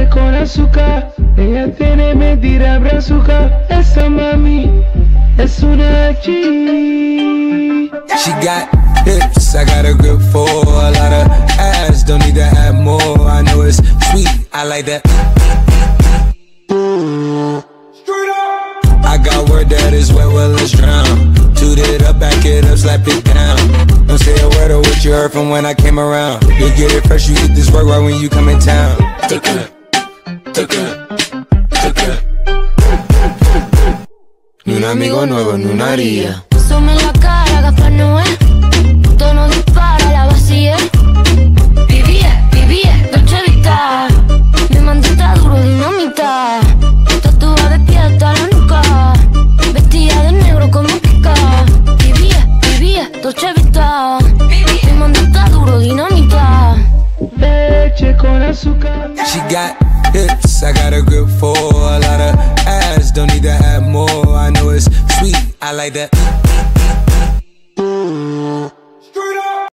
con azúcar, ella tiene medida brazuca. Esa mami es una G. She got hips, I got a grip for a lot of ass, don't need to add more. I know it's sweet, I like that. I got word that is wet, well let's drown. Toot it up, back it up, slap it down. Don't say a word of what you heard from when I came around. You get it fresh, you get this work right when you come in town. Take it, take it, take it. Ni un amigo nuevo, ni una haría. Asome la cara, Gaspar Noé. Tono dispara, la vacía. Vivía, Dolce Vita. Mi mandita duro, dinamita. Tatuada de pie hasta la nuca. Vestida de negro como Kika. Vivía, Dolce Vita. Mi mandita duro, dinamita. Leche con azúcar. She got hips, I got a grip for a lot of ass, don't need to add more. I know it's sweet, I like that.